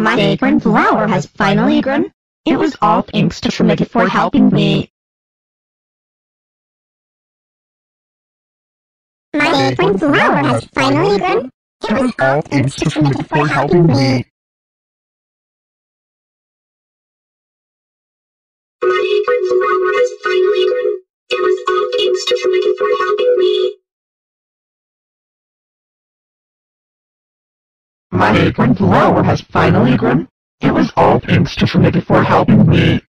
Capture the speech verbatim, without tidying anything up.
My acorn flower has finally grown. It was all thanks to Schmidt for helping me. My acorn flower has finally grown. It was all thanks to Schmidt for helping me. My acorn flower has finally grown. It was all thanks to Schmidt for helping me. My acorn flower has finally grown. It was all thanks to Schmidt for helping me.